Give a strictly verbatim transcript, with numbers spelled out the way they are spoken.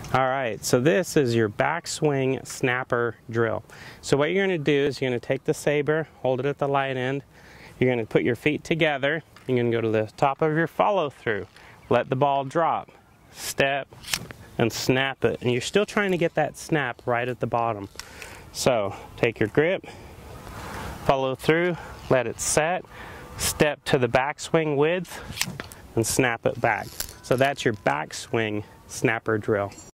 All right, so this is your backswing snapper drill. So what you're going to do is you're going to take the Saber, hold it at the light end. You're going to put your feet together. You're going to go to the top of your follow through. Let the ball drop, step, and snap it. And you're still trying to get that snap right at the bottom. So take your grip, follow through, let it set, step to the backswing width, and snap it back. So that's your backswing snapper drill.